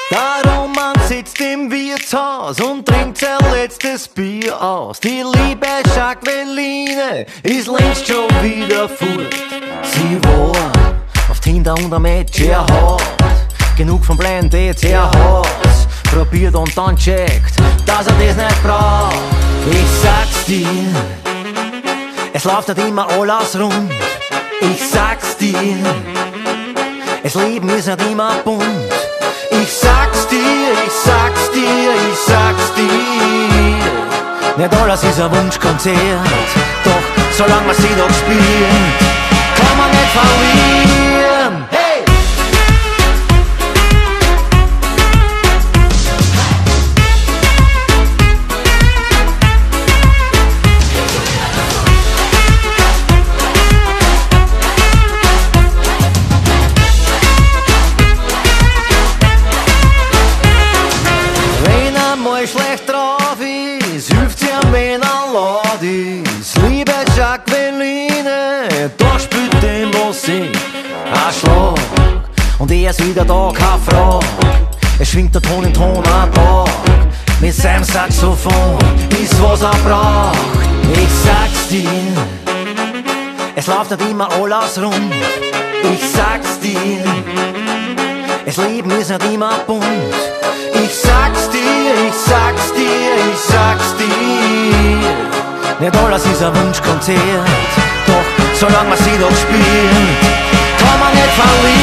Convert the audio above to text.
Der Roman sitzt im Wirtshaus und trinkt sein letztes Bier aus. Die liebe Jacqueline ist längst schon wieder fort. Sie war auf Tinder und am Match erhaut. Genug vom Blind Dates erhaut. Probiert und dann checkt, dass er das nicht braucht. Ich sag's dir, es läuft nicht immer alles rund. Ich sag's dir, das Leben ist nicht immer bunt. Ich sag's dir, ich sag's dir, ich sag's dir. Nicht alles ist ein Wunschkonzert, doch solange man sie noch spielt, kann man nicht verlieren. Hey! Schlecht drauf ist, hilft sie am wenn er laut ist. Liebe Jacqueline, da spielt dem was ich ein Schlag. Und er ist wieder da, keine Frage. Es schwingt der Ton in Ton ein Tag. Mit seinem Saxophon ist was er braucht. Ich sag's dir, es läuft nicht immer alles rund. Ich sag's dir, das Leben ist nicht immer bunt. Ich sag's dir, ich sag's dir, ich sag's dir. Nicht alles ist ein Wunschkonzert, doch solange man sie doch spielt, kann man nicht verlieren.